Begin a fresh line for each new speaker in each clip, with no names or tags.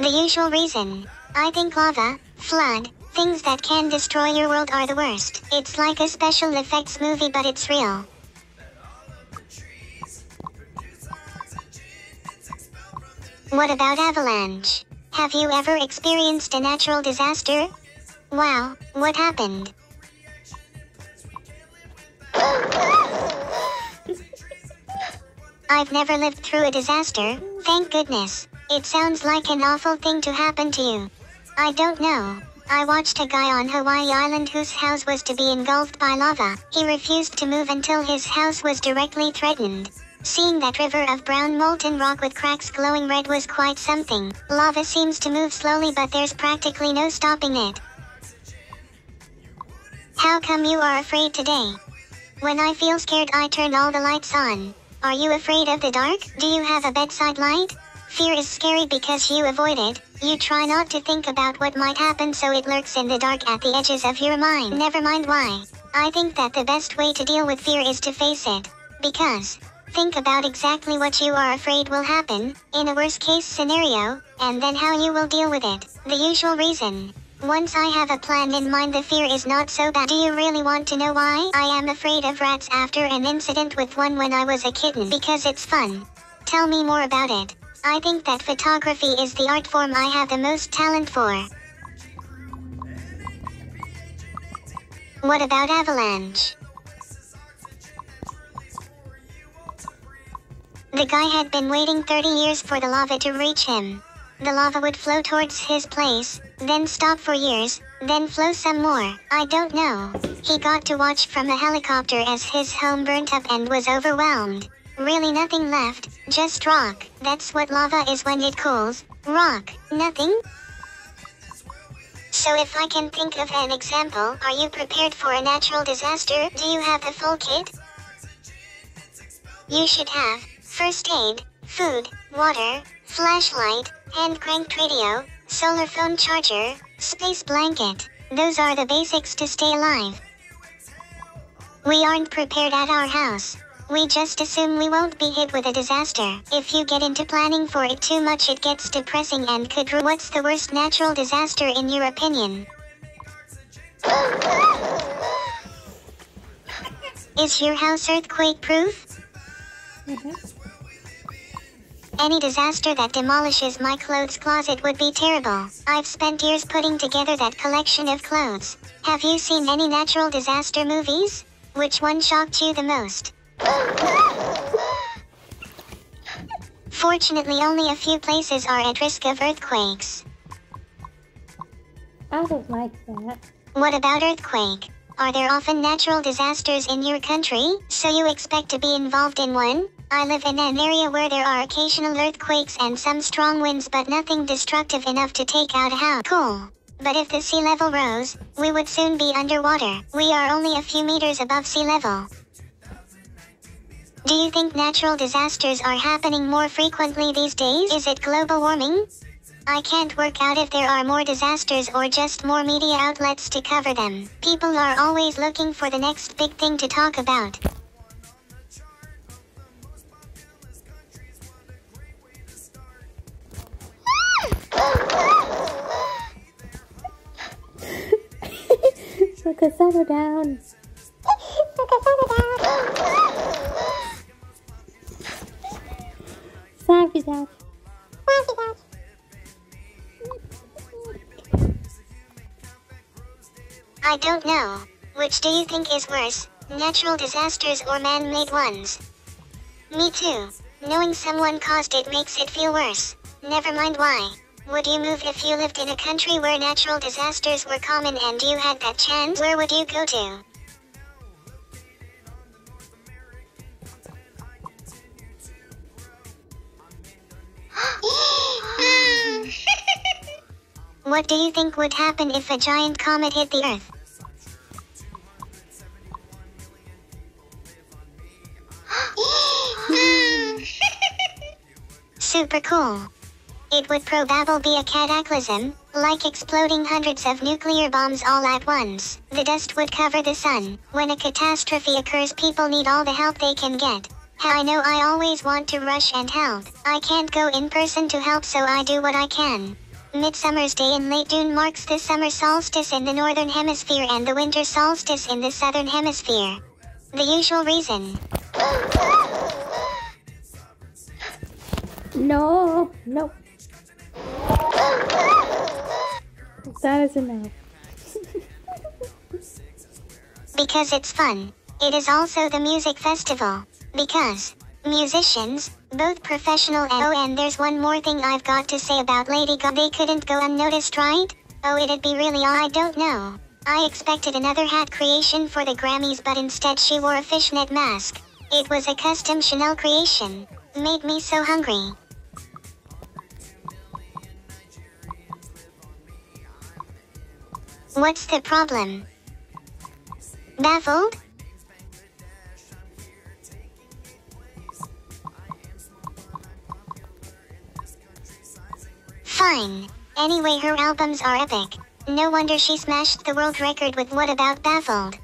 The usual reason. I think lava, flood, things that can destroy your world are the worst. It's like a special effects movie, but it's real. What about avalanche? Have you ever experienced a natural disaster? Wow, what happened? I've never lived through a disaster, thank goodness. It sounds like an awful thing to happen to you. I don't know. I watched a guy on Hawaii Island whose house was to be engulfed by lava. He refused to move until his house was directly threatened. Seeing that river of brown molten rock with cracks glowing red was quite something. Lava seems to move slowly, but there's practically no stopping it. How come you are afraid today? When I feel scared, I turn all the lights on. Are you afraid of the dark? Do you have a bedside light? Fear is scary because you avoid it. You try not to think about what might happen, so it lurks in the dark at the edges of your mind. Never mind why. I think that the best way to deal with fear is to face it. Because think about exactly what you are afraid will happen, in a worst-case scenario, and then how you will deal with it. The usual reason. Once I have a plan in mind, the fear is not so bad. Do you really want to know why? I am afraid of rats after an incident with one when I was a kitten. Because it's fun. Tell me more about it. I think that photography is the art form I have the most talent for. What about avalanche? The guy had been waiting 30 years for the lava to reach him. The lava would flow towards his place, then stop for years, then flow some more. I don't know. He got to watch from a helicopter as his home burnt up and was overwhelmed. Really nothing left, just rock. That's what lava is when it cools. Rock. Nothing? So if I can think of an example, are you prepared for a natural disaster? Do you have the full kit? You should have first aid, food, water, flashlight, hand-cranked radio, solar phone charger, space blanket. Those are the basics to stay alive. We aren't prepared at our house. We just assume we won't be hit with a disaster. If you get into planning for it too much, it gets depressing and could ruin. What's the worst natural disaster in your opinion? Is your house earthquake-proof? Any disaster that demolishes my clothes closet would be terrible. I've spent years putting together that collection of clothes. Have you seen any natural disaster movies? Which one shocked you the most? Fortunately, only a few places are at risk of earthquakes.
I don't like that.
What about earthquake? Are there often natural disasters in your country, so you expect to be involved in one? I live in an area where there are occasional earthquakes and some strong winds, but nothing destructive enough to take out a house. Cool. But if the sea level rose, we would soon be underwater. We are only a few meters above sea level. Do you think natural disasters are happening more frequently these days? Is it global warming? I can't work out if there are more disasters or just more media outlets to cover them. People are always looking for the next big thing to talk about.
Look a settle down. Sorry, Dad.
I don't know. Which do you think is worse, natural disasters or man-made ones? Me too. Knowing someone caused it makes it feel worse. Never mind why. Would you move if you lived in a country where natural disasters were common and you had that chance? Where would you go to? What do you think would happen if a giant comet hit the Earth? Super cool. It would probably be a cataclysm, like exploding hundreds of nuclear bombs all at once. The dust would cover the sun. When a catastrophe occurs, people need all the help they can get. I know I always want to rush and help. I can't go in person to help, so I do what I can. Midsummer's Day in late June marks the summer solstice in the northern hemisphere and the winter solstice in the southern hemisphere. The usual reason.
No, no. That is enough.
Because it's fun. It is also the music festival. Because musicians, both professional and there's one more thing I've got to say about Lady Gaga. They couldn't go unnoticed, right? Oh, it'd be really I don't know. I expected another hat creation for the Grammys, but instead she wore a fishnet mask. It was a custom Chanel creation. Made me so hungry. What's the problem? Baffled? Fine. Anyway, her albums are epic. No wonder she smashed the world record with What About Baffled?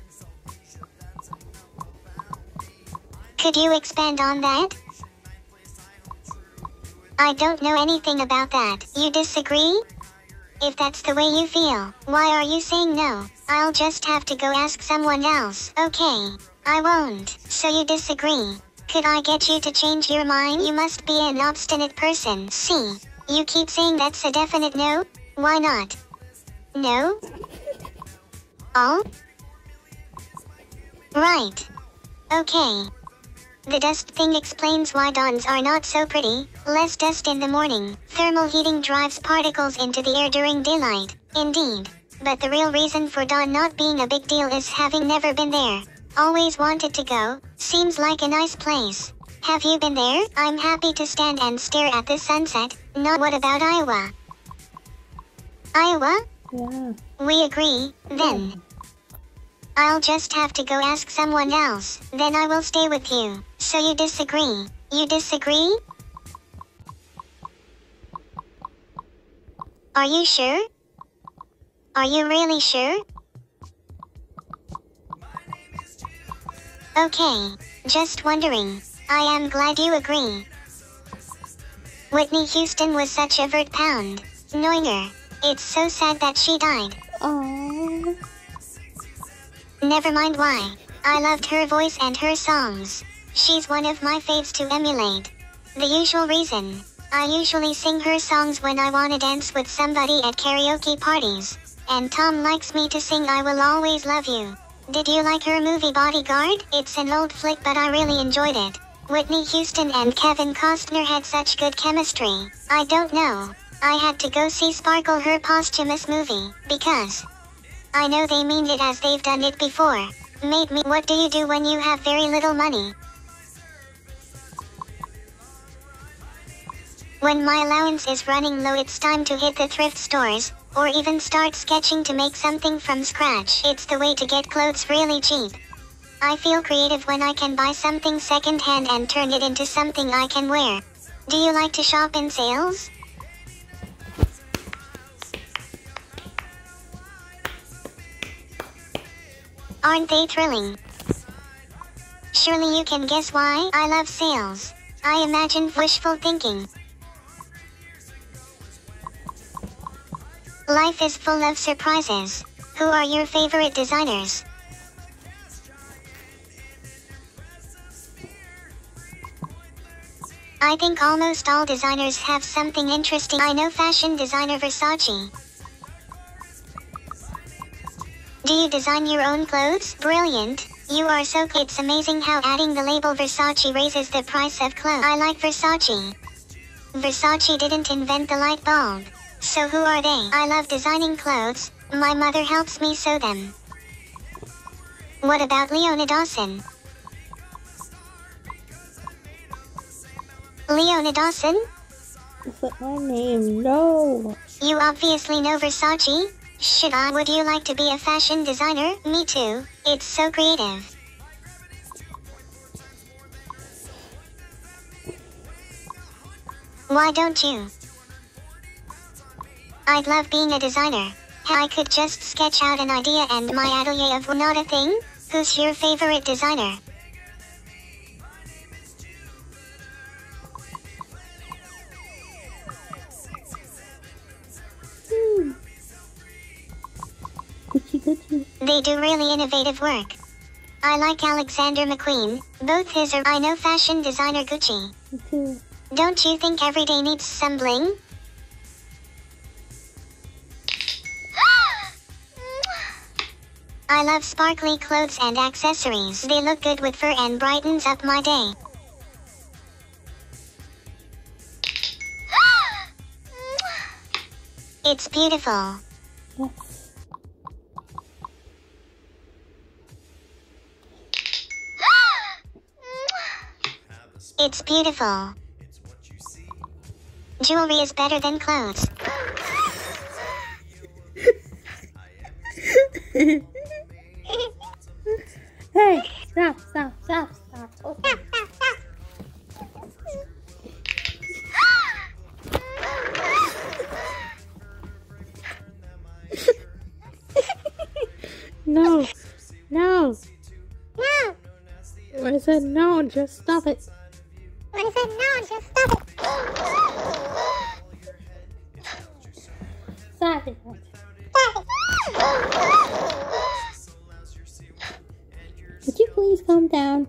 Could you expand on that? I don't know anything about that. You disagree? If that's the way you feel, why are you saying no? I'll just have to go ask someone else. Okay, I won't. So you disagree. Could I get you to change your mind? You must be an obstinate person. See, you keep saying that's a definite no? Why not? No? Oh? Right. Okay. The dust thing explains why dawns are not so pretty. Less dust in the morning. Thermal heating drives particles into the air during daylight. Indeed. But the real reason for dawn not being a big deal is having never been there. Always wanted to go. Seems like a nice place. Have you been there? I'm happy to stand and stare at the sunset. Not what about Iowa? Iowa?
Yeah.
We agree, then. I'll just have to go ask someone else, then I will stay with you. So you disagree? You disagree? Are you sure? Are you really sure? Okay, just wondering. I am glad you agree. Whitney Houston was such a vert pound. Knowing her. It's so sad that she died.
Aww.
Never mind why. I loved her voice and her songs. She's one of my faves to emulate. The usual reason. I usually sing her songs when I wanna dance with somebody at karaoke parties. And Tom likes me to sing I Will Always Love You. Did you like her movie Bodyguard? It's an old flick but I really enjoyed it. Whitney Houston and Kevin Costner had such good chemistry. I don't know. I had to go see Sparkle, her posthumous movie, because I know they mean it as they've done it before. Made me. What do you do when you have very little money? When my allowance is running low, it's time to hit the thrift stores, or even start sketching to make something from scratch. It's the way to get clothes really cheap. I feel creative when I can buy something second-hand and turn it into something I can wear. Do you like to shop in sales? Aren't they thrilling? Surely you can guess why I love sales. I imagine wishful thinking. Life is full of surprises. Who are your favorite designers? I think almost all designers have something interesting. I know fashion designer Versace. Do you design your own clothes? Brilliant. You are so cool. It's amazing how adding the label Versace raises the price of clothes. I like Versace. Versace didn't invent the light bulb. So who are they? I love designing clothes. My mother helps me sew them. What about Leona Dawson? Leona Dawson?
Is that my name? No.
You obviously know Versace. Should I? Would you like to be a fashion designer? Me too. It's so creative. Why don't you? I'd love being a designer. I could just sketch out an idea and my atelier of not a thing? Who's your favorite designer?
Gucci.
They do really innovative work. I like Alexander McQueen, both his or I know fashion designer Gucci.
Me too.
Don't you think every day needs some bling? I love sparkly clothes and accessories. They look good with fur and brightens up my day. It's beautiful.
Yes.
It's beautiful. Jewelry is better than clothes.
Hey, stop. Oh. No. I said no, just stop it. Stop it. Would you please calm down?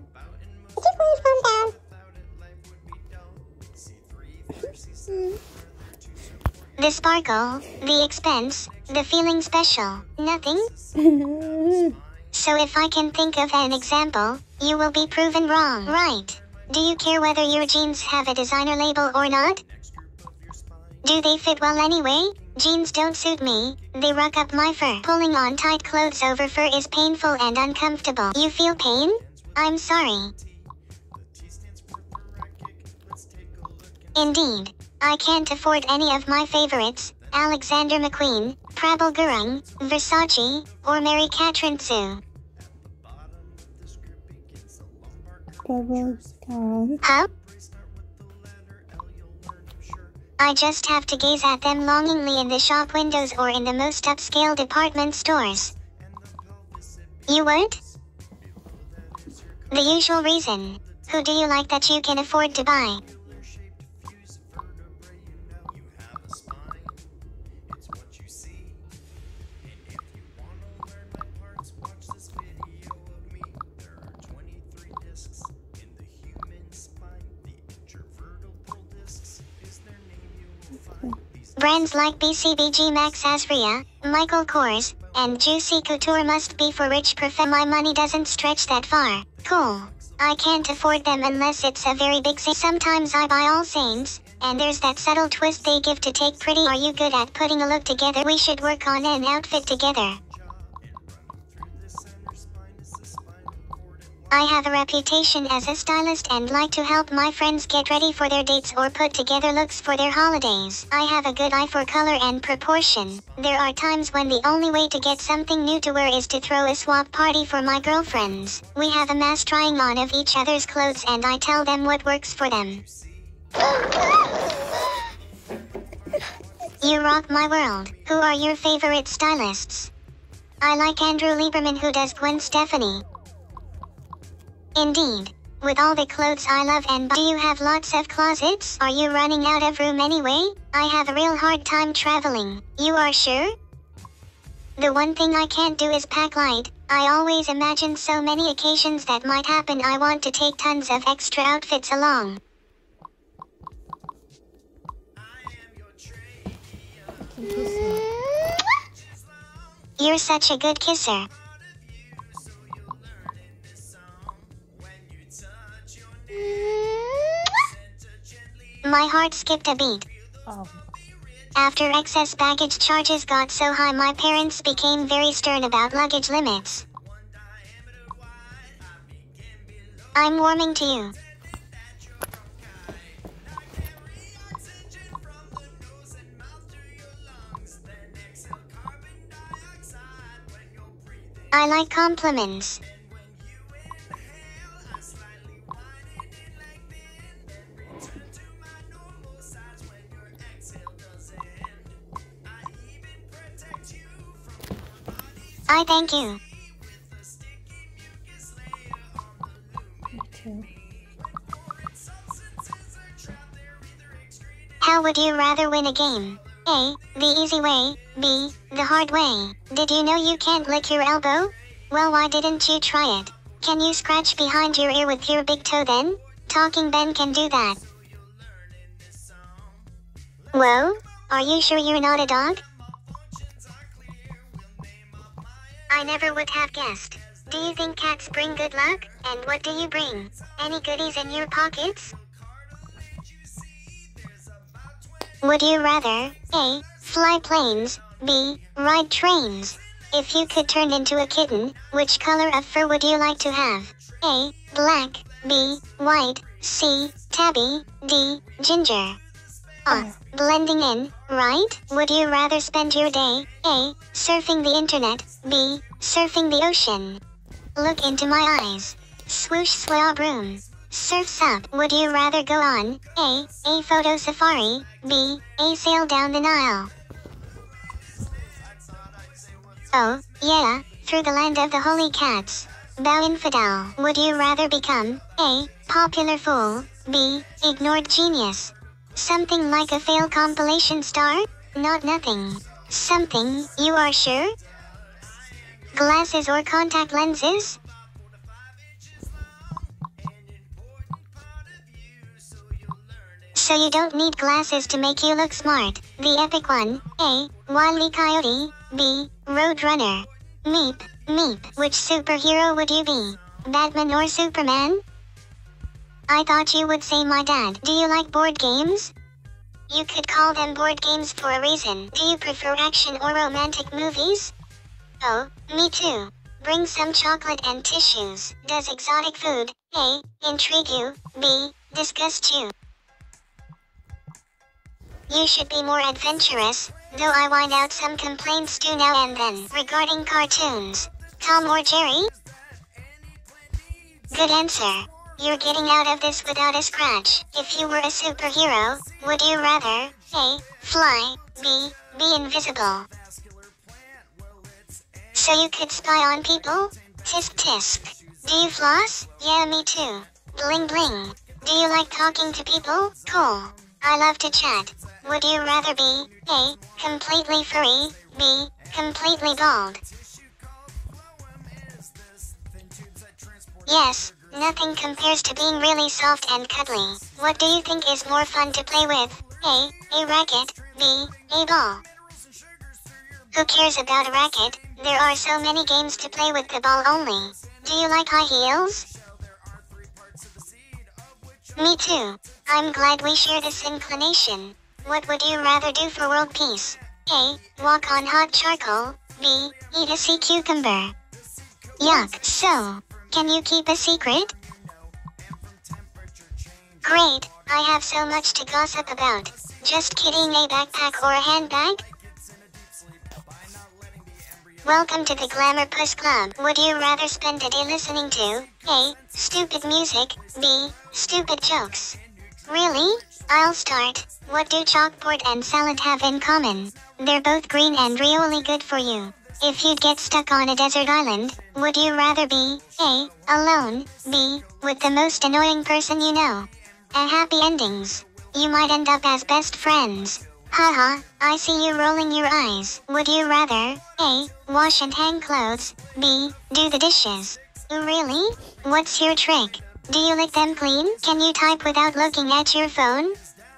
The sparkle, the expense, the feeling special, nothing? So if I can think of an example, you will be proven wrong, right? Do you care whether your jeans have a designer label or not? Do they fit well anyway? Jeans don't suit me, they ruck up my fur. Pulling on tight clothes over fur is painful and uncomfortable. You feel pain? I'm sorry. Indeed. I can't afford any of my favorites, Alexander McQueen, Prabal Gurung, Versace, or Mary Catherine Sue. Huh? I just have to gaze at them longingly in the shop windows or in the most upscale department stores. You what? The usual reason. Who do you like that you can afford to buy? Brands like BCBG Max Azria, Michael Kors, and Juicy Couture must be for rich My money doesn't stretch that far. Cool. I can't afford them unless it's a very big sale. Sometimes I buy All Saints, and there's that subtle twist they give to take pretty. Are you good at putting a look together? We should work on an outfit together. I have a reputation as a stylist and like to help my friends get ready for their dates or put together looks for their holidays. I have a good eye for color and proportion. There are times when the only way to get something new to wear is to throw a swap party for my girlfriends. We have a mass trying on of each other's clothes and I tell them what works for them. You rock my world. Who are your favorite stylists? I like Andrew Lieberman who does Gwen Stefani. Indeed. With all the clothes I love and buy. Do you have lots of closets? Are you running out of room anyway? I have a real hard time traveling. You are sure? The one thing I can't do is pack light. I always imagine so many occasions that might happen. I want to take tons of extra outfits along. You're such a good kisser. My heart skipped a beat.
Oh.
After excess baggage charges got so high, my parents became very stern about luggage limits. I'm warming to you. I like compliments. I thank you.
Me too.
How would you rather win a game? A. The easy way. B. the hard way. Did you know you can't lick your elbow? Well, why didn't you try it? Can you scratch behind your ear with your big toe then? Talking Ben can do that. Whoa, are you sure you're not a dog? I never would have guessed. Do you think cats bring good luck? And what do you bring? Any goodies in your pockets? Would you rather A. Fly planes, B. Ride trains? If you could turn into a kitten, which color of fur would you like to have? A. Black, B. White, C. Tabby, D. Ginger. Blending in, right? Would you rather spend your day A. Surfing the internet, B. Surfing the ocean? Look into my eyes. Swoosh swab room. Surf's up. Would you rather go on A photo safari, B. A sail down the Nile? Oh, yeah, through the land of the holy cats. Bow infidel. Would you rather become A. Popular fool, B. Ignored genius? Something like a fail compilation star? Not nothing. Something, you are sure? Glasses or contact lenses? So you don't need glasses to make you look smart. The epic one. A. Wile E. Coyote, B. Roadrunner. Meep, meep. Which superhero would you be? Batman or Superman? I thought you would say my dad. Do you like board games? You could call them board games for a reason. Do you prefer action or romantic movies? Oh, me too. Bring some chocolate and tissues. Does exotic food A. intrigue you, B. disgust you? You should be more adventurous, though I wind out some complaints too now and then regarding cartoons. Tom or Jerry? Good answer. You're getting out of this without a scratch. If you were a superhero, would you rather A. fly, B. be invisible? So you could spy on people? Tisk tisk. Do you floss? Yeah, me too. Bling bling. Do you like talking to people? Cool. I love to chat. Would you rather be A. completely furry, B. completely bald? Yes, nothing compares to being really soft and cuddly. What do you think is more fun to play with? A. a racket, B. a ball? Who cares about a racket? There are so many games to play with the ball only. Do you like high heels? Me too. I'm glad we share this inclination. What would you rather do for world peace? A. walk on hot charcoal, B. eat a sea cucumber? Yuck. So, can you keep a secret? Great, I have so much to gossip about. Just kidding. A backpack or a handbag? Welcome to the Glamour Puss Club. Would you rather spend a day listening to A. stupid music, B. stupid jokes? Really? I'll start. What do chalkboard and salad have in common? They're both green and really good for you. If you'd get stuck on a desert island, would you rather be A. alone, B. with the most annoying person you know? A happy endings. You might end up as best friends. Haha, I see you rolling your eyes. Would you rather A. wash and hang clothes, B. do the dishes? Really? What's your trick? Do you lick them clean? Can you type without looking at your phone?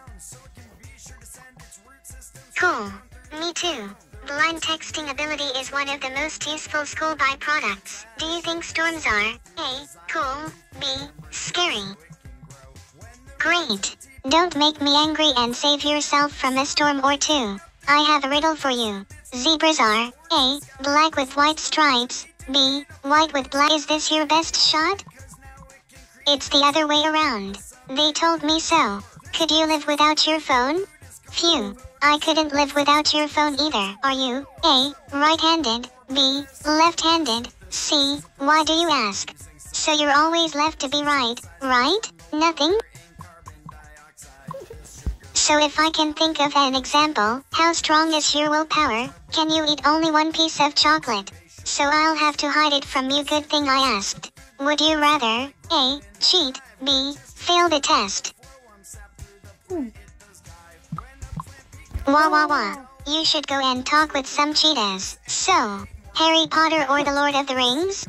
Cool. Me too. Blind texting ability is one of the most useful school byproducts. Do you think storms are A. cool, B. scary? Great. Don't make me angry and save yourself from a storm or two. I have a riddle for you. Zebras are A. black with white stripes, B. white with black. Is this your best shot? It's the other way around. They told me so. Could you live without your phone? Phew. I couldn't live without your phone either. Are you A. right-handed, B. left-handed, C. Why do you ask? So you're always left to be right, right? Nothing? So if I can think of an example, how strong is your willpower? Can you eat only one piece of chocolate? So I'll have to hide it from you. Good thing I asked. Would you rather A. cheat, B. fail the test? Wah wah wah. You should go and talk with some cheetahs. So, Harry Potter or the Lord of the Rings?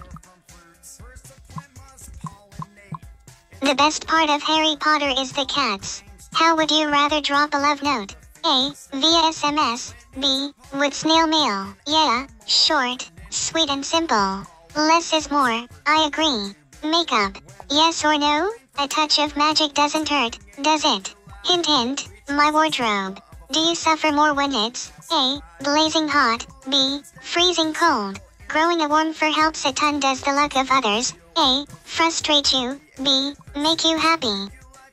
The best part of Harry Potter is the cats. How would you rather drop a love note? A. Via SMS. B. With snail mail. Yeah, short, sweet and simple. Less is more, I agree. Makeup. Yes or no? A touch of magic doesn't hurt, does it? Hint hint, my wardrobe. Do you suffer more when it's A. Blazing hot, B. Freezing cold? Growing a warm fur helps a ton. Does the luck of others A. Frustrate you, B. Make you happy?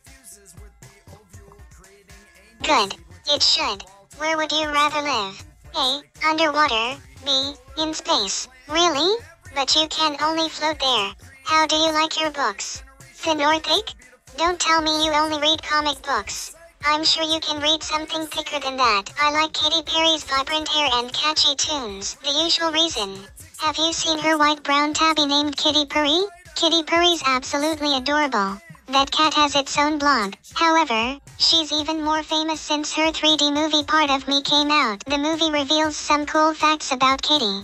Good. It should. Where would you rather live? A. Underwater, B. In space. Really? But you can only float there. How do you like your books? Thin or thick? Don't tell me you only read comic books. I'm sure you can read something thicker than that. I like Katy Perry's vibrant hair and catchy tunes. The usual reason. Have you seen her white-brown tabby named Kitty Purry? Kitty Purry's absolutely adorable. That cat has its own blog. However, she's even more famous since her 3D movie Part of Me came out. The movie reveals some cool facts about Kitty.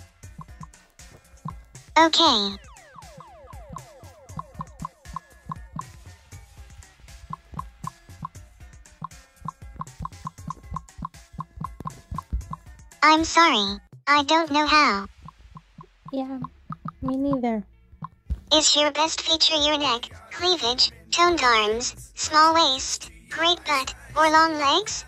Okay. I'm sorry. I don't know how.
Yeah, me neither.
Is your best feature your neck, cleavage, toned arms, small waist, great butt, or long legs?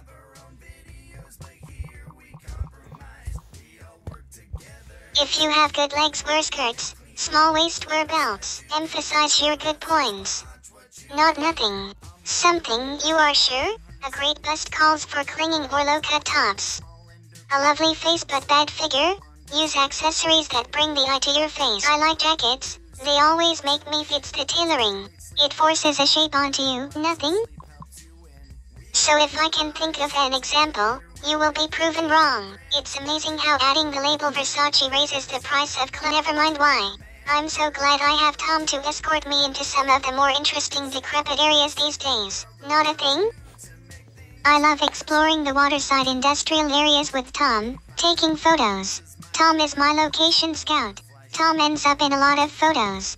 If you have good legs, wear skirts. Small waist, wear belts. Emphasize your good points. Not nothing. Something, you are sure? A great bust calls for clinging or low-cut tops. A lovely face but bad figure? Use accessories that bring the eye to your face. I like jackets. They always make me fits the tailoring. It forces a shape onto you. Nothing? So if I can think of an example, you will be proven wrong. It's amazing how adding the label Versace raises the price of clothes. Never mind why. I'm so glad I have Tom to escort me into some of the more interesting decrepit areas these days. Not a thing? I love exploring the waterside industrial areas with Tom, taking photos. Tom is my location scout. Tom ends up in a lot of photos.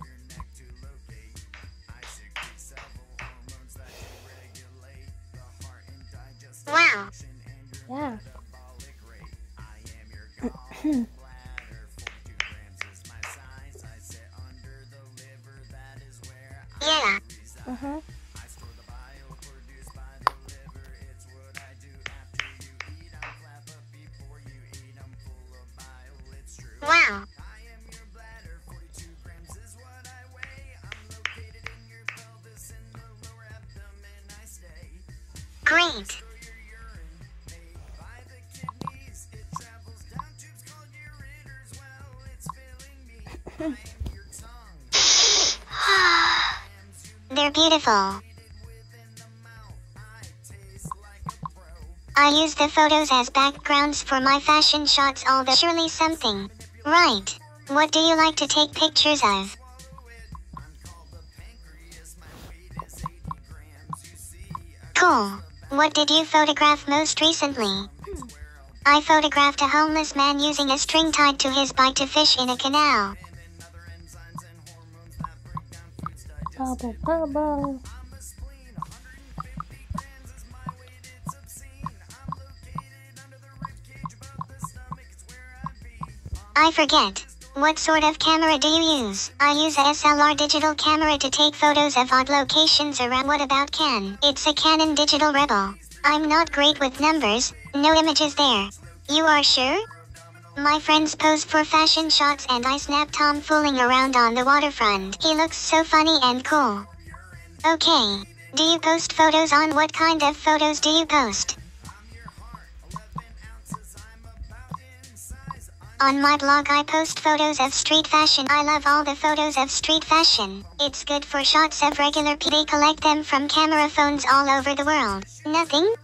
Wow.
Yeah.
Yeah.
Uh-huh.
Wow. Great. They're beautiful. I use the photos as backgrounds for my fashion shots, although surely something. Right. What do you like to take pictures of? Cool. What did you photograph most recently? I photographed a homeless man using a string tied to his bike to fish in a canal.
Bubble, bubble.
I forget. What sort of camera do you use? I use a SLR digital camera to take photos of odd locations around. What about Canon? It's a Canon Digital Rebel. I'm not great with numbers, no images there. You are sure? My friends pose for fashion shots and I snap Tom fooling around on the waterfront. He looks so funny and cool. Okay. Do you post photos on? What kind of photos do you post? On my blog I post photos of street fashion. I love all the photos of street fashion. It's good for shots of regular people. They collect them from camera phones all over the world. Nothing?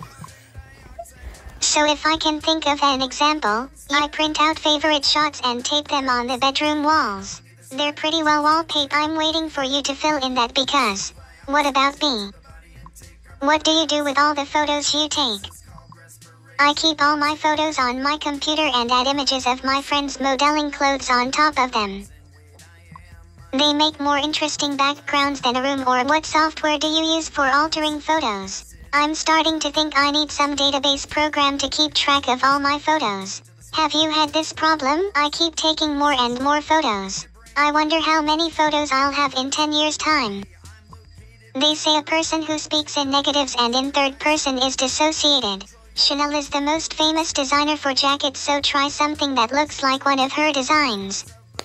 So if I can think of an example, I print out favorite shots and tape them on the bedroom walls. They're pretty well wallpapered. I'm waiting for you to fill in that because... What about me? What do you do with all the photos you take? I keep all my photos on my computer and add images of my friends modeling clothes on top of them. They make more interesting backgrounds than a room. Or what software do you use for altering photos? I'm starting to think I need some database program to keep track of all my photos. Have you had this problem? I keep taking more and more photos. I wonder how many photos I'll have in 10 years' time. They say a person who speaks in negatives and in third person is dissociated. Chanel is the most famous designer for jackets, so try something that looks like one of her designs.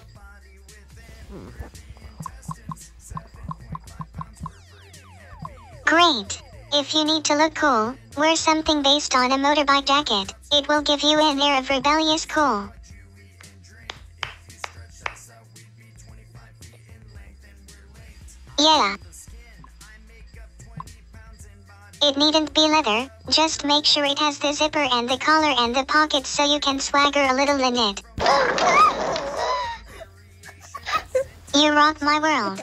Great! If you need to look cool, wear something based on a motorbike jacket. It will give you an air of rebellious cool. Yeah. It needn't be leather, just make sure it has the zipper and the collar and the pockets so you can swagger a little in it. You rock my world.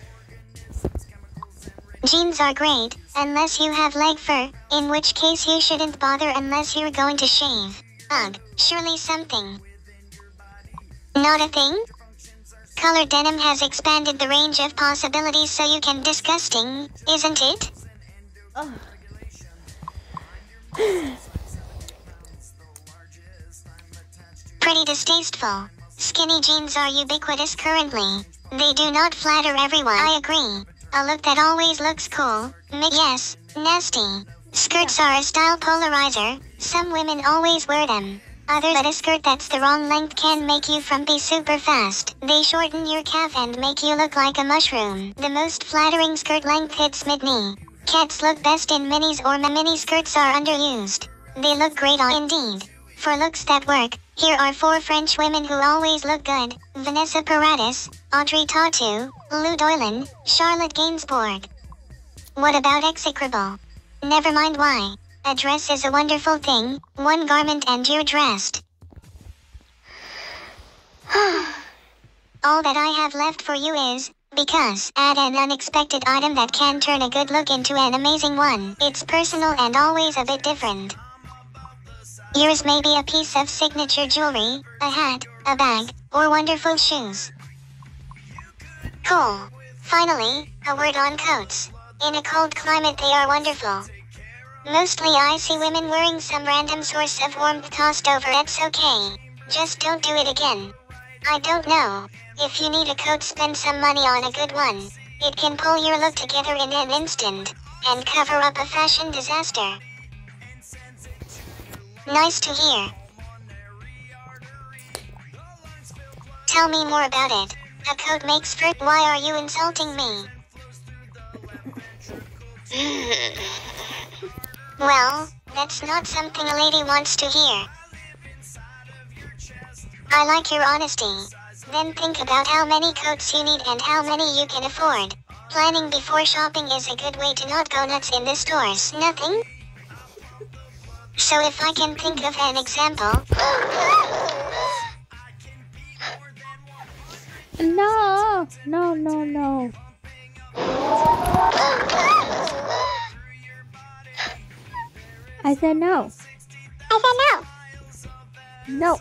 Jeans are great, unless you have leg fur, in which case you shouldn't bother unless you're going to shave. Ugh, surely something. Not a thing? Colored denim has expanded the range of possibilities so you can disgusting, isn't it?
Oh.
Pretty distasteful. Skinny jeans are ubiquitous currently. They do not flatter everyone. I agree. A look that always looks cool. Yes, nasty. Skirts are a style polarizer. Some women always wear them. Others, but a skirt that's the wrong length can make you frumpy super fast. They shorten your calf and make you look like a mushroom. The most flattering skirt length hits mid-knee. Cats look best in minis, or mini skirts are underused. They look great on Indeed. For looks that work, here are 4 French women who always look good: Vanessa Paradis, Audrey Tautou, Lou Doylin, Charlotte Gainsbourg. What about execrable? Never mind why. A dress is a wonderful thing, one garment and you're dressed. All that I have left for you is, because, add an unexpected item that can turn a good look into an amazing one. It's personal and always a bit different. Yours may be a piece of signature jewelry, a hat, a bag, or wonderful shoes. Cool. Finally, a word on coats. In a cold climate they are wonderful. Mostly I see women wearing some random source of warmth tossed over. That's okay. Just don't do it again. I don't know. If you need a coat, spend some money on a good one. It can pull your look together in an instant, and cover up a fashion disaster. Nice to hear. Tell me more about it. A coat makes fur. Why are you insulting me? Well, that's not something a lady wants to hear. I like your honesty. Then think about how many coats you need and how many you can afford. Planning before shopping is a good way to not go nuts in the stores. Nothing? So if I can think of an example...
No. I said no. No.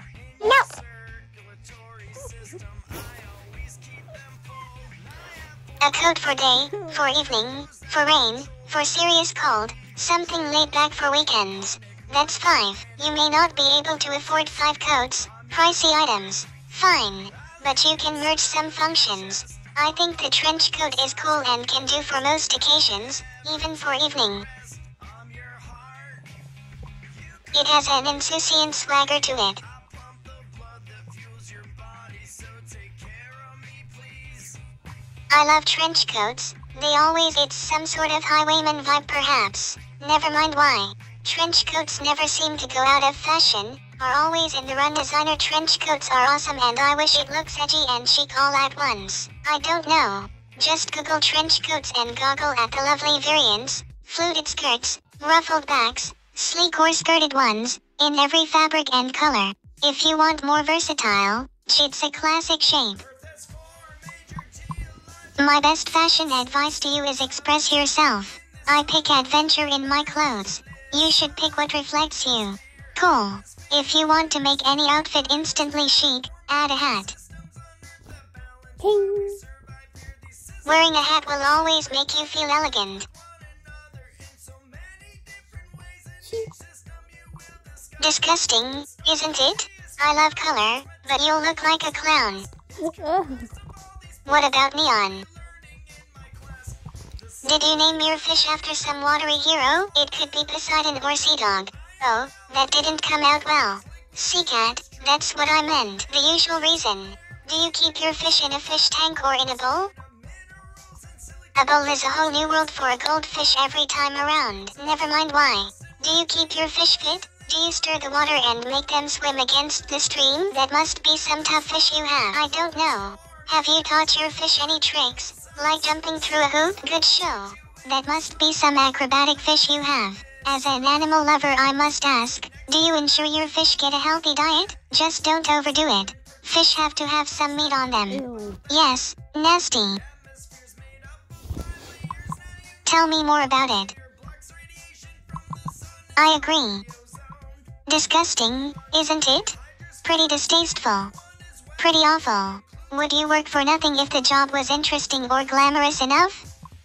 A coat for day, for evening, for rain, for serious cold, something laid back for weekends. That's 5. You may not be able to afford 5 coats, pricey items. Fine. But you can merge some functions. I think the trench coat is cool and can do for most occasions, even for evening. It has an insouciant swagger to it. I love trench coats. It's some sort of highwayman vibe perhaps. Never mind why. Trench coats never seem to go out of fashion, are always in the run. Designer trench coats are awesome and I wish it looks edgy and chic all at once. I don't know. Just Google trench coats and goggle at the lovely variants, fluted skirts, ruffled backs, sleek or skirted ones, in every fabric and color. If you want more versatile, it's a classic shape. My best fashion advice to you is express yourself. I pick adventure in my clothes. You should pick what reflects you. Cool. If you want to make any outfit instantly chic, add a hat.
Ping.
Wearing a hat will always make you feel elegant. Disgusting, isn't it? I love color, but you'll look like a clown. What about neon? Did you name your fish after some watery hero? It could be Poseidon or Sea Dog. Oh, that didn't come out well. Sea Cat, that's what I meant. The usual reason. Do you keep your fish in a fish tank or in a bowl? A bowl is a whole new world for a goldfish every time around. Never mind why. Do you keep your fish fit? Do you stir the water and make them swim against the stream? That must be some tough fish you have. I don't know. Have you taught your fish any tricks, like jumping through a hoop? Good show. That must be some acrobatic fish you have. As an animal lover, I must ask, do you ensure your fish get a healthy diet? Just don't overdo it. Fish have to have some meat on them.
Ew.
Yes, nasty. Tell me more about it. I agree. Disgusting, isn't it? Pretty distasteful. Pretty awful. Would you work for nothing if the job was interesting or glamorous enough?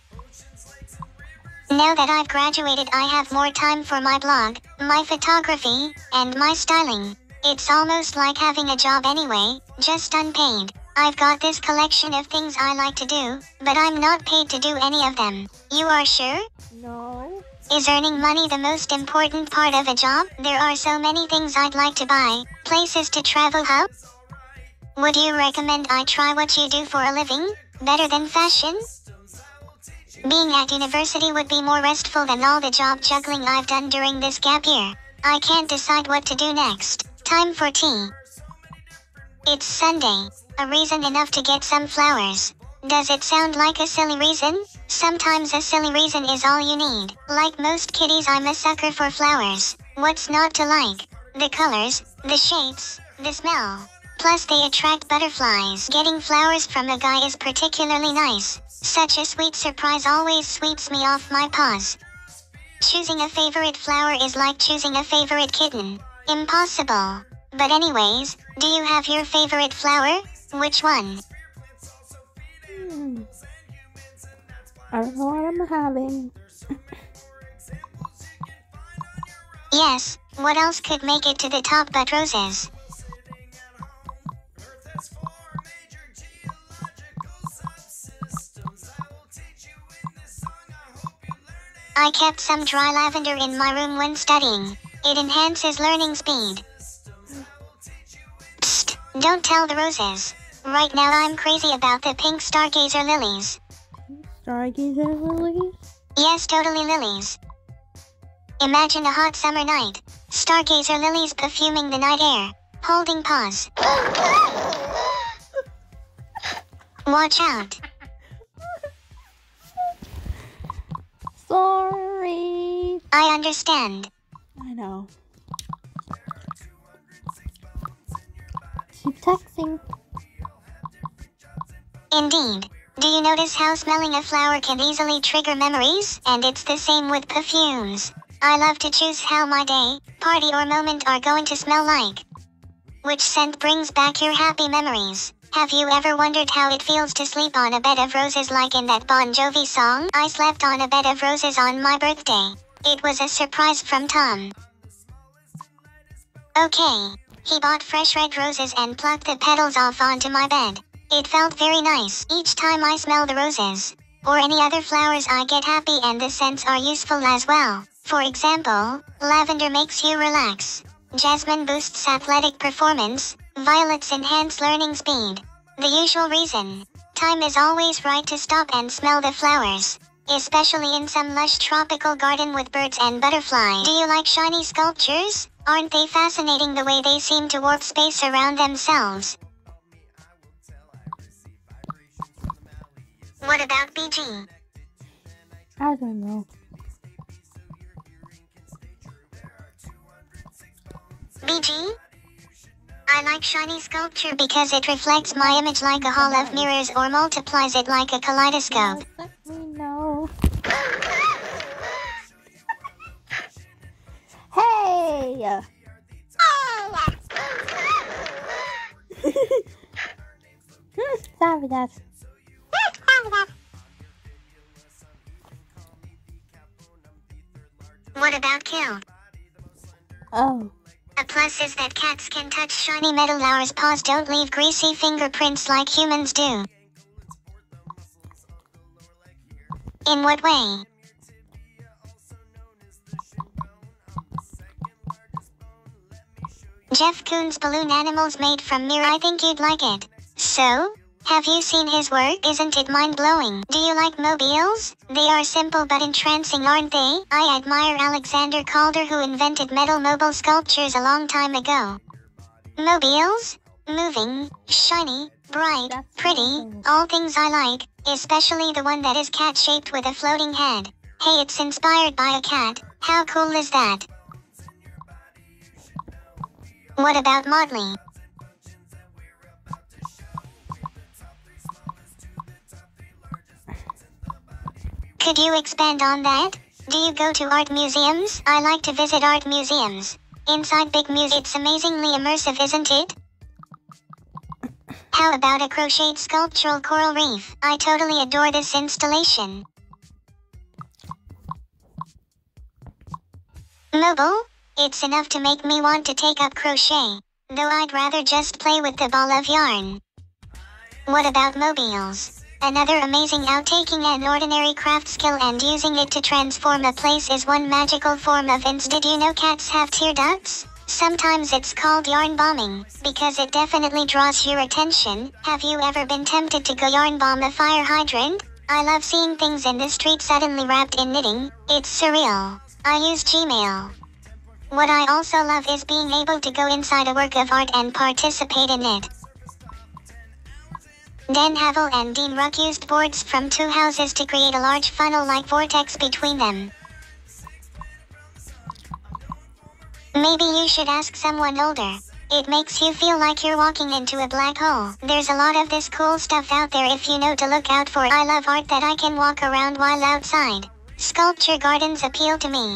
Now that I've graduated, I have more time for my blog, my photography, and my styling. It's almost like having a job anyway, just unpaid. I've got this collection of things I like to do, but I'm not paid to do any of them. You are sure?
No.
Is earning money the most important part of a job? There are so many things I'd like to buy, places to travel. How? Would you recommend I try what you do for a living? Better than fashion? Being at university would be more restful than all the job juggling I've done during this gap year. I can't decide what to do next. Time for tea. It's Sunday. A reason enough to get some flowers. Does it sound like a silly reason? Sometimes a silly reason is all you need. Like most kiddies, I'm a sucker for flowers. What's not to like? The colors, the shapes, the smell. Plus they attract butterflies. Getting flowers from a guy is particularly nice. Such a sweet surprise always sweeps me off my paws. Choosing a favorite flower is like choosing a favorite kitten. Impossible. But anyways, do you have your favorite flower? Which one?
I don't know what I'm having.
Yes, what else could make it to the top but roses? I kept some dry lavender in my room when studying. It enhances learning speed. Psst, don't tell the roses. Right now I'm crazy about the pink stargazer lilies.
Stargazer lilies?
Yes, totally lilies. Imagine a hot summer night. Stargazer lilies perfuming the night air. Holding paws. Watch out.
Sorry.
I understand.
I know. Keep texting.
Indeed. Do you notice how smelling a flower can easily trigger memories? And it's the same with perfumes. I love to choose how my day, party or moment are going to smell like. Which scent brings back your happy memories? Have you ever wondered how it feels to sleep on a bed of roses like in that Bon Jovi song? I slept on a bed of roses on my birthday. It was a surprise from Tom. Okay. He bought fresh red roses and plucked the petals off onto my bed. It felt very nice. Each time I smell the roses, or any other flowers, I get happy, and the scents are useful as well. For example, lavender makes you relax. Jasmine boosts athletic performance. Violets enhance learning speed. The usual reason. Time is always right to stop and smell the flowers. Especially in some lush tropical garden with birds and butterflies. Do you like shiny sculptures? Aren't they fascinating the way they seem to warp space around themselves? What about BG?
I don't know.
BG? I like shiny sculpture because it reflects my image like a hall of mirrors or multiplies it like a kaleidoscope.
Let me know. Yay! Sorry, Dad.
What about kill?
Oh.
A plus is that cats can touch shiny metal. Ours paws don't leave greasy fingerprints like humans do. In what way? Jeff Koons balloon animals made from mirror. I think you'd like it. So? Have you seen his work? Isn't it mind-blowing? Do you like mobiles? They are simple but entrancing, aren't they? I admire Alexander Calder, who invented metal mobile sculptures a long time ago. Mobiles? Moving, shiny, bright, pretty, all things I like, especially the one that is cat-shaped with a floating head. Hey, it's inspired by a cat. How cool is that? What about Motley? Could you expand on that? Do you go to art museums? I like to visit art museums. Inside big museums, it's amazingly immersive, isn't it? How about a crocheted sculptural coral reef? I totally adore this installation. Mobile? It's enough to make me want to take up crochet, though I'd rather just play with the ball of yarn. What about mobiles? Another amazing out. Taking an ordinary craft skill and using it to transform a place is one magical form of Did you know cats have tear ducts? Sometimes it's called yarn bombing, because it definitely draws your attention. Have you ever been tempted to go yarn bomb a fire hydrant? I love seeing things in the street suddenly wrapped in knitting. It's surreal. I use Gmail. What I also love is being able to go inside a work of art and participate in it. Dan Havel and Dean Ruck used boards from two houses to create a large funnel-like vortex between them. Maybe you should ask someone older. It makes you feel like you're walking into a black hole. There's a lot of this cool stuff out there if you know to look out for. I love art that I can walk around while outside. Sculpture gardens appeal to me.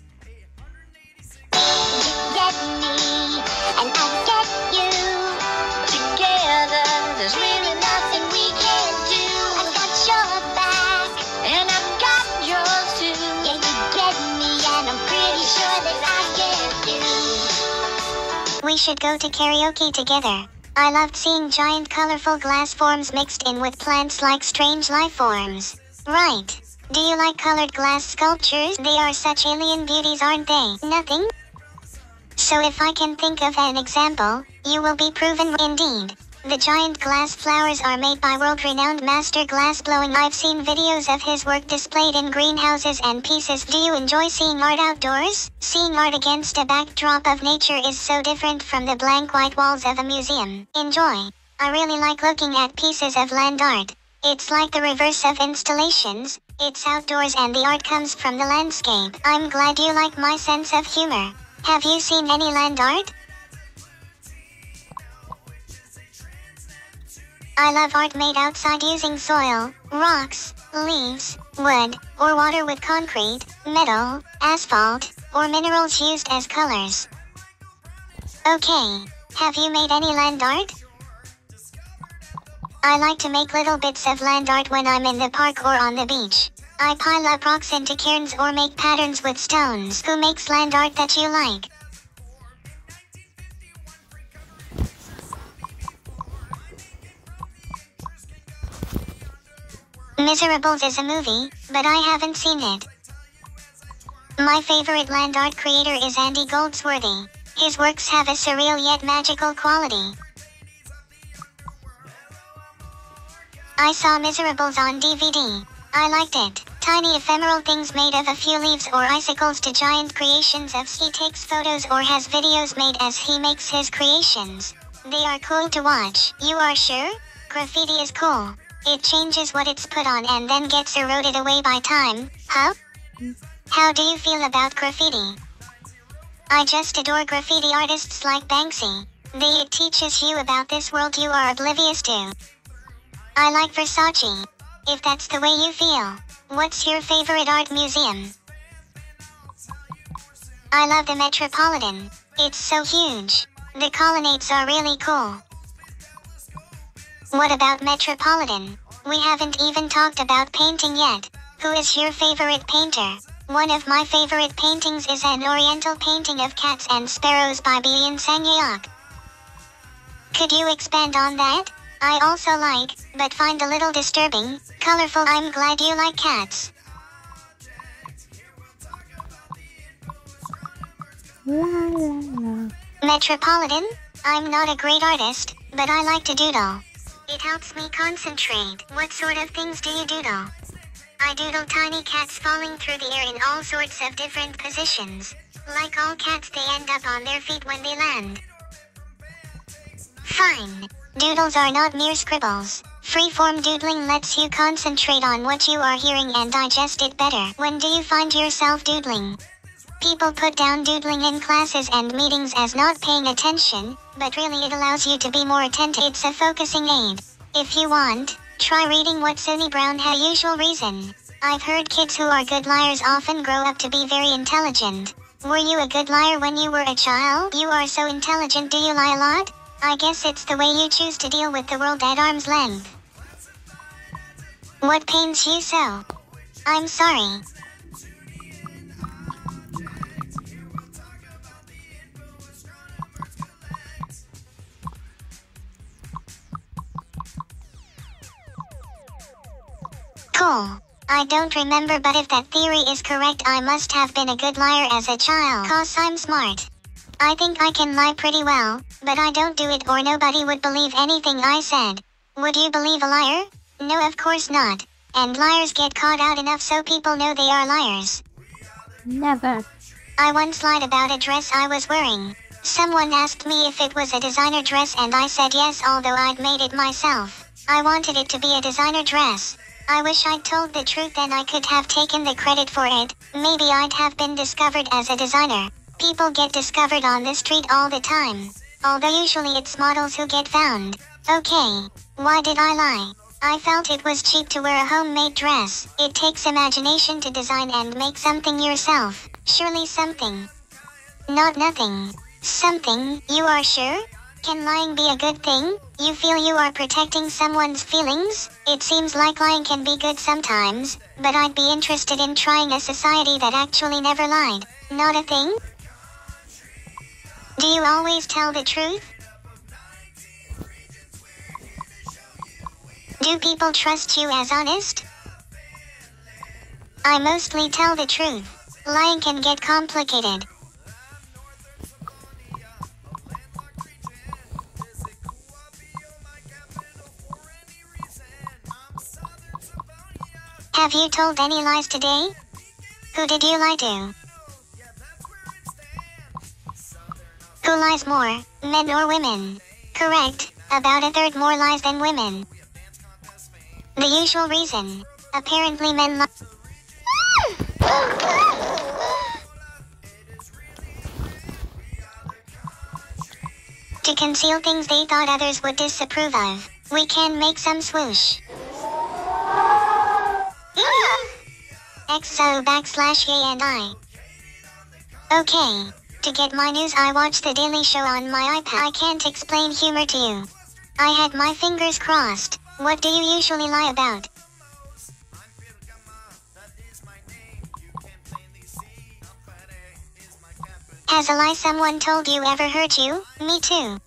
You get me, and I get you. Together, there's really nothing we can't do. I got your back, and I've got yours too. Yeah, you get me, and I'm pretty sure that I get you.
We should go to karaoke together. I loved seeing giant colorful glass forms mixed in with plants like strange life forms. Right. Do you like colored glass sculptures? They are such alien beauties, aren't they? Nothing? So if I can think of an example, you will be proven indeed. The giant glass flowers are made by world-renowned master glassblowing. I've seen videos of his work displayed in greenhouses and pieces. Do you enjoy seeing art outdoors? Seeing art against a backdrop of nature is so different from the blank white walls of a museum. Enjoy. I really like looking at pieces of land art. It's like the reverse of installations. It's outdoors and the art comes from the landscape. I'm glad you like my sense of humor. Have you seen any land art? I love art made outside using soil, rocks, leaves, wood, or water with concrete, metal, asphalt, or minerals used as colors. Okay, have you made any land art? I like to make little bits of land art when I'm in the park or on the beach. I pile up rocks into cairns or make patterns with stones. Who makes land art that you like? Miserables is a movie, but I haven't seen it. My favorite land art creator is Andy Goldsworthy. His works have a surreal yet magical quality. I saw Miserables on DVD. I liked it. Tiny ephemeral things made of a few leaves or icicles to giant creations of he takes photos or has videos made as he makes his creations. They are cool to watch. You are sure? Graffiti is cool. It changes what it's put on and then gets eroded away by time, huh? How do you feel about graffiti? I just adore graffiti artists like Banksy. It teaches you about this world you are oblivious to. I like Versace. If that's the way you feel, what's your favorite art museum? I love the Metropolitan. It's so huge. The colonnades are really cool. What about Metropolitan? We haven't even talked about painting yet. Who is your favorite painter? One of my favorite paintings is an oriental painting of cats and sparrows by Bian Sangyeok. Could you expand on that? I also like, but find a little disturbing, colorful. I'm glad you like cats.
La la la.
Metropolitan? I'm not a great artist, but I like to doodle. It helps me concentrate. What sort of things do you doodle? I doodle tiny cats falling through the air in all sorts of different positions. Like all cats, they end up on their feet when they land. Fine. Doodles are not mere scribbles. Freeform doodling lets you concentrate on what you are hearing and digest it better. When do you find yourself doodling? People put down doodling in classes and meetings as not paying attention, but really it allows you to be more attentive. It's a focusing aid. If you want, try reading Watsuni Brown Has Usual Reason. I've heard kids who are good liars often grow up to be very intelligent. Were you a good liar when you were a child? You are so intelligent. Do you lie a lot? I guess it's the way you choose to deal with the world at arm's length. What pains you so? I'm sorry. Cool. I don't remember, but if that theory is correct, I must have been a good liar as a child. 'Cause I'm smart. I think I can lie pretty well, but I don't do it or nobody would believe anything I said. Would you believe a liar? No, of course not. And liars get caught out enough so people know they are liars.
Never.
I once lied about a dress I was wearing. Someone asked me if it was a designer dress and I said yes, although I'd made it myself. I wanted it to be a designer dress. I wish I'd told the truth, then I could have taken the credit for it. Maybe I'd have been discovered as a designer. People get discovered on the street all the time. Although usually it's models who get found. Okay. Why did I lie? I felt it was cheap to wear a homemade dress. It takes imagination to design and make something yourself. Surely something. Not nothing. Something. You are sure? Can lying be a good thing? You feel you are protecting someone's feelings? It seems like lying can be good sometimes, but I'd be interested in trying a society that actually never lied. Not a thing? Do you always tell the truth? Do people trust you as honest? I mostly tell the truth. Lying can get complicated. Have you told any lies today? Who did you lie to? Who lies more, men or women? Correct, about a third more lies than women. The usual reason. Apparently men lie. To conceal things they thought others would disapprove of. We can make some swoosh. XO/yay and I. Okay. To get my news I watch The Daily Show on my iPad. I can't explain humor to you. I had my fingers crossed. What do you usually lie about? Has a lie someone told you ever hurt you? Me too.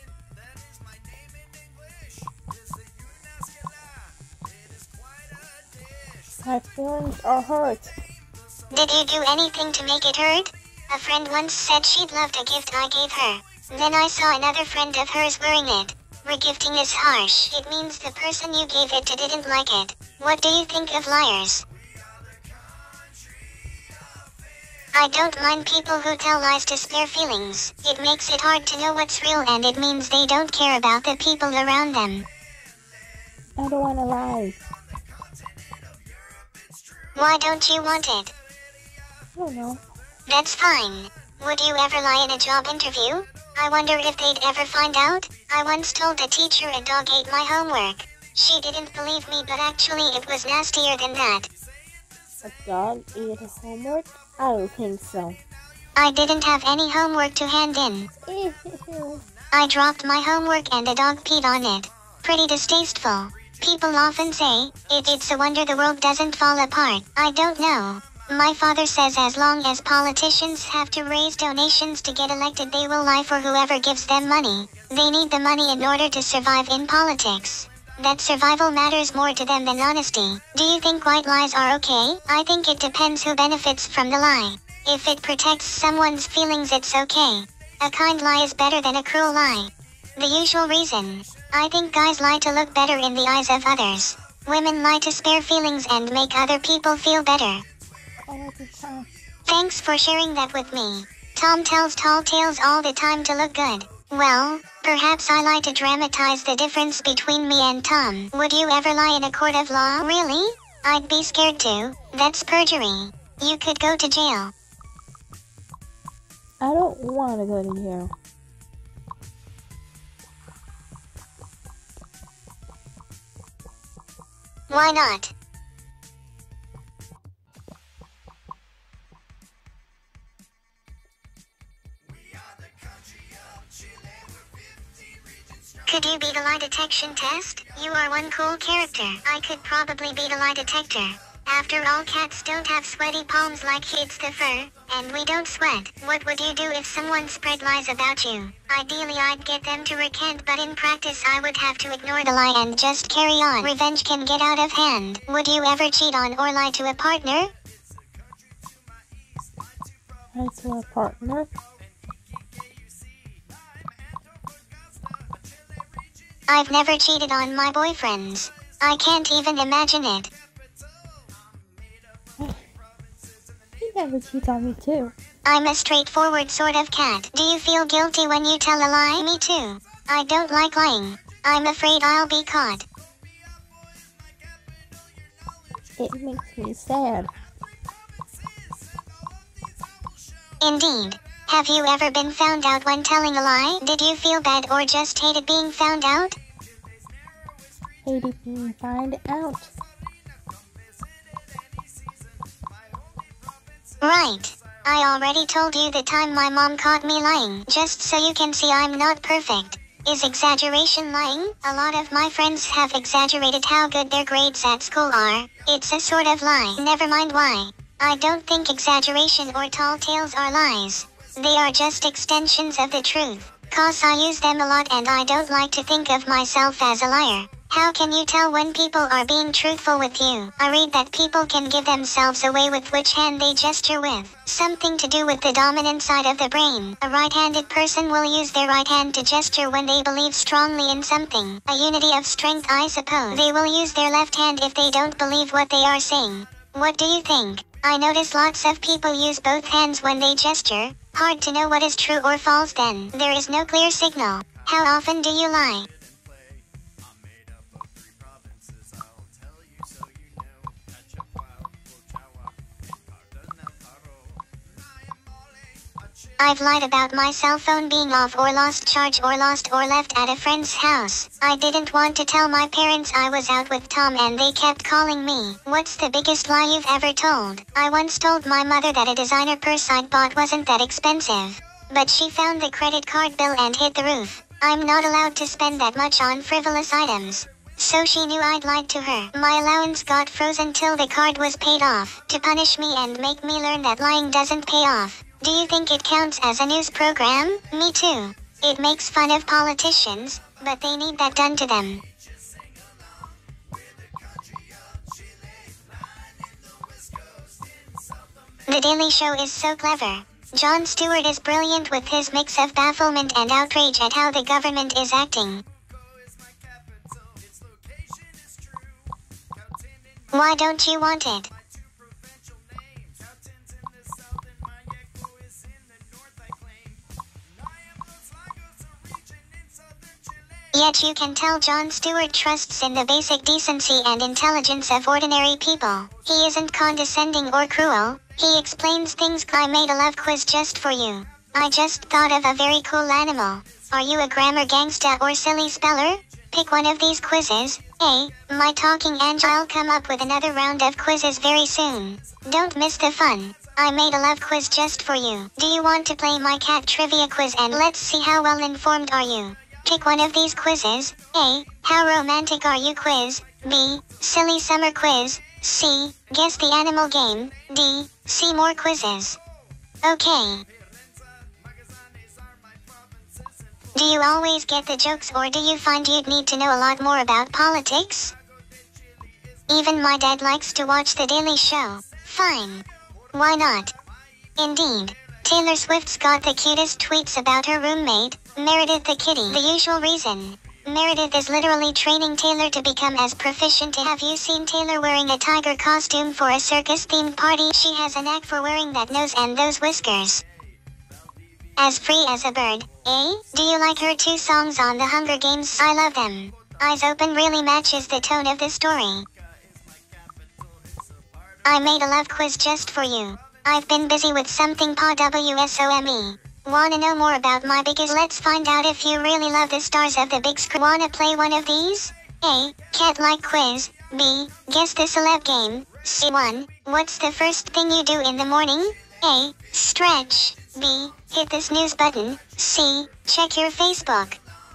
My feelings are hurt.
Did you do anything to make it hurt? A friend once said she'd loved a gift I gave her. Then I saw another friend of hers wearing it. Regifting is harsh. It means the person you gave it to didn't like it. What do you think of liars? I don't mind people who tell lies to spare feelings. It makes it hard to know what's real and it means they don't care about the people around them.
I don't want to lie.
Why don't you want it?
I don't know.
That's fine. Would you ever lie in a job interview? I wonder if they'd ever find out. I once told a teacher a dog ate my homework. She didn't believe me, but actually it was nastier than that.
A dog ate homework? I don't think so.
I didn't have any homework to hand in. I dropped my homework and a dog peed on it. Pretty distasteful. People often say, it's a wonder the world doesn't fall apart. I don't know. My father says as long as politicians have to raise donations to get elected, they will lie for whoever gives them money. They need the money in order to survive in politics. That survival matters more to them than honesty. Do you think white lies are okay? I think it depends who benefits from the lie. If it protects someone's feelings, it's okay. A kind lie is better than a cruel lie. The usual reason. I think guys lie to look better in the eyes of others. Women lie to spare feelings and make other people feel better. Thanks for sharing that with me. Tom tells tall tales all the time to look good. Well, perhaps I lie to dramatize the difference between me and Tom. Would you ever lie in a court of law? Really? I'd be scared to. That's perjury. You could go to jail.
I don't want to go to jail.
Why not? Could you beat a lie detection test? You are one cool character. I could probably beat a lie detector. After all, cats don't have sweaty palms like it's the fur, and we don't sweat. What would you do if someone spread lies about you? Ideally, I'd get them to recant, but in practice I would have to ignore the lie and just carry on. Revenge can get out of hand. Would you ever cheat on or lie to a partner?
Lie to a partner?
I've never cheated on my boyfriends. I can't even imagine it.
He never cheats on me too.
I'm a straightforward sort of cat. Do you feel guilty when you tell a lie? Me too. I don't like lying. I'm afraid I'll be caught.
It makes me sad.
Indeed. Have you ever been found out when telling a lie? Did you feel bad or just hated being found out?
Hated being found out.
Right. I already told you the time my mom caught me lying, just so you can see I'm not perfect. Is exaggeration lying? A lot of my friends have exaggerated how good their grades at school are. It's a sort of lie. Never mind why. I don't think exaggeration or tall tales are lies. They are just extensions of the truth. 'Cause I use them a lot and I don't like to think of myself as a liar. How can you tell when people are being truthful with you? I read that people can give themselves away with which hand they gesture with. Something to do with the dominant side of the brain. A right-handed person will use their right hand to gesture when they believe strongly in something. A unity of strength, I suppose. They will use their left hand if they don't believe what they are saying. What do you think? I notice lots of people use both hands when they gesture. Hard to know what is true or false then. There is no clear signal. How often do you lie? I've lied about my cell phone being off or lost charge or lost or left at a friend's house. I didn't want to tell my parents I was out with Tom and they kept calling me. What's the biggest lie you've ever told? I once told my mother that a designer purse I'd bought wasn't that expensive. But she found the credit card bill and hit the roof. I'm not allowed to spend that much on frivolous items. So she knew I'd lied to her. My allowance got frozen till the card was paid off, to punish me and make me learn that lying doesn't pay off. Do you think it counts as a news program? Me too. It makes fun of politicians, but they need that done to them. The Daily Show is so clever. Jon Stewart is brilliant with his mix of bafflement and outrage at how the government is acting. Why don't you want it? Yet you can tell Jon Stewart trusts in the basic decency and intelligence of ordinary people. He isn't condescending or cruel. He explains things. I made a love quiz just for you. I just thought of a very cool animal. Are you a grammar gangsta or silly speller? Pick one of these quizzes. A. My talking angel. I'll come up with another round of quizzes very soon. Don't miss the fun. I made a love quiz just for you. Do you want to play my cat trivia quiz and let's see how well informed are you? Pick one of these quizzes. A. How romantic are you quiz. B. Silly summer quiz. C. Guess the animal game. D. See more quizzes. Okay. Do you always get the jokes or do you find you'd need to know a lot more about politics? Even my dad likes to watch The Daily Show. Fine. Why not? Indeed. Taylor Swift's got the cutest tweets about her roommate, Meredith the kitty. The usual reason. Meredith is literally training Taylor to become as proficient. Have you seen Taylor wearing a tiger costume for a circus-themed party? She has a knack for wearing that nose and those whiskers. As free as a bird, eh? Do you like her 2 songs on The Hunger Games? I love them. Eyes Open really matches the tone of the story. I made a love quiz just for you. I've been busy with something WSOME. Wanna know more about my biggest? Let's find out if you really love the stars of the big screen. Wanna play one of these? A. Cat-like quiz. B. Guess the celeb game. C. 1. What's the first thing you do in the morning? A. Stretch. B. Hit the snooze button. C. Check your Facebook.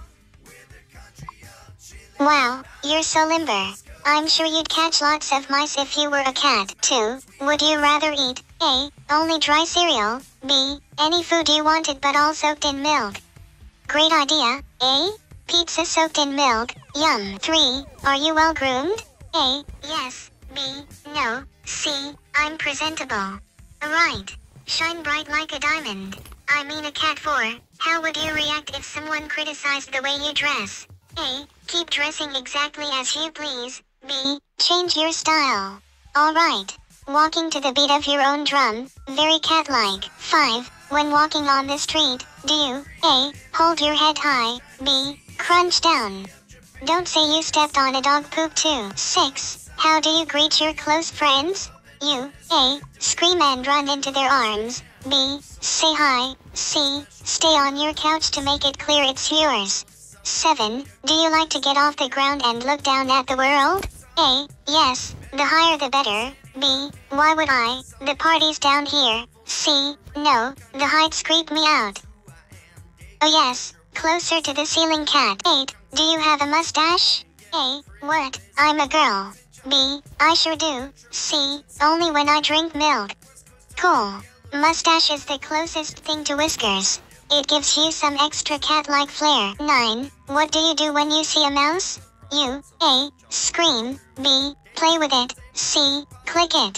Wow, you're so limber. I'm sure you'd catch lots of mice if you were a cat. 2. Would you rather eat A. Only dry cereal. B. Any food you wanted but all soaked in milk? Great idea. A. Pizza soaked in milk. Yum. 3. Are you well groomed? A. Yes. B. No. C. I'm presentable. Right. Shine bright like a diamond. I mean a cat. 4. How would you react if someone criticized the way you dress? A. Keep dressing exactly as you please. B. Change your style. Alright. Walking to the beat of your own drum. Very cat-like. 5. When walking on the street, do you A. Hold your head high. B. Crunch down. Don't say you stepped on a dog poop too. 6. How do you greet your close friends? You A. Scream and run into their arms. B. Say hi. C. Stay on your couch to make it clear it's yours. 7. Do you like to get off the ground and look down at the world? A. Yes, the higher the better. B. Why would I? The party's down here. C. No, the heights creep me out. Oh yes, closer to the ceiling cat. 8. Do you have a mustache? A. What? I'm a girl. B. I sure do. C. Only when I drink milk. Cool. Mustache is the closest thing to whiskers. It gives you some extra cat-like flair. 9. What do you do when you see a mouse? You A. Scream. B. Play with it. C. Click it.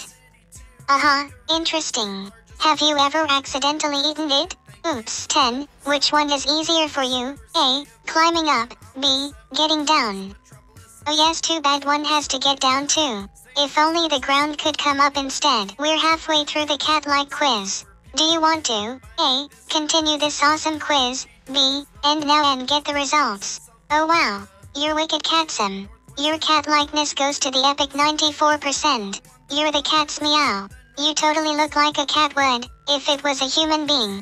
Interesting. Have you ever accidentally eaten it? Oops. 10. Which one is easier for you? A. Climbing up. B. Getting down. Oh yes, too bad one has to get down too. If only the ground could come up instead. We're halfway through the cat-like quiz. Do you want to A. Continue this awesome quiz? B. End now and get the results. Oh wow. You're wicked catsome. Your cat-likeness goes to the epic 94%. You're the cat's meow. You totally look like a cat would, if it was a human being.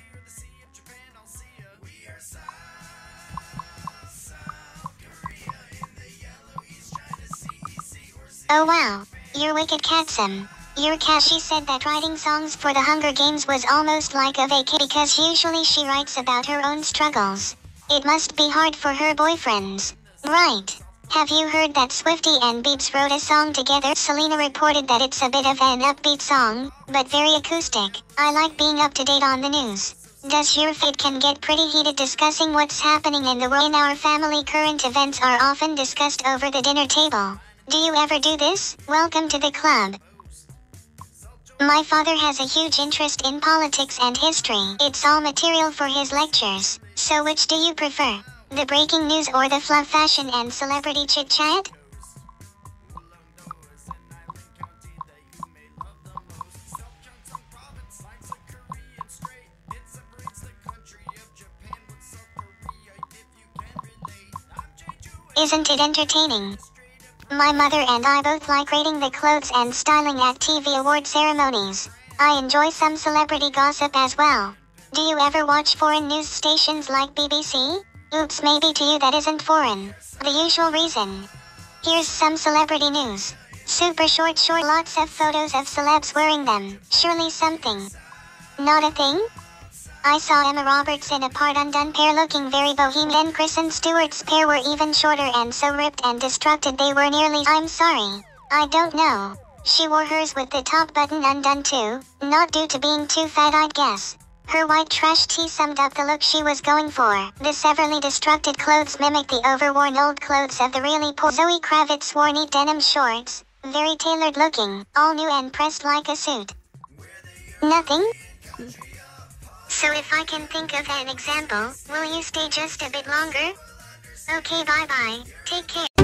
Oh wow. You're wicked catsome. Your cat. She said that writing songs for the Hunger Games was almost like a vacation because usually she writes about her own struggles. It must be hard for her boyfriends. Right. Have you heard that Swiftie and Biebs wrote a song together? Selena reported that it's a bit of an upbeat song, but very acoustic. I like being up to date on the news. Does your feed can get pretty heated discussing what's happening in the world? In our family, current events are often discussed over the dinner table. Do you ever do this? Welcome to the club. My father has a huge interest in politics and history. It's all material for his lectures. So which do you prefer? The breaking news or the fluff, fashion and celebrity chit-chat? Isn't it entertaining? My mother and I both like rating the clothes and styling at TV award ceremonies. I enjoy some celebrity gossip as well. Do you ever watch foreign news stations like BBC? Oops, maybe to you that isn't foreign. The usual reason. Here's some celebrity news. Super short, lots of photos of celebs wearing them. Surely something. Not a thing? I saw Emma Roberts in a part undone pair looking very bohemian. Kristen Stewart's pair were even shorter and so ripped and destructed they were nearly. I'm sorry. I don't know. She wore hers with the top button undone too, not due to being too fat I'd guess. Her white trash tee summed up the look she was going for. The severely destructed clothes mimicked the overworn old clothes of the really poor. Zoe Kravitz wore neat denim shorts, very tailored looking, all new and pressed like a suit. Nothing? So if I can think of an example, will you stay just a bit longer? Okay, bye-bye. Take care.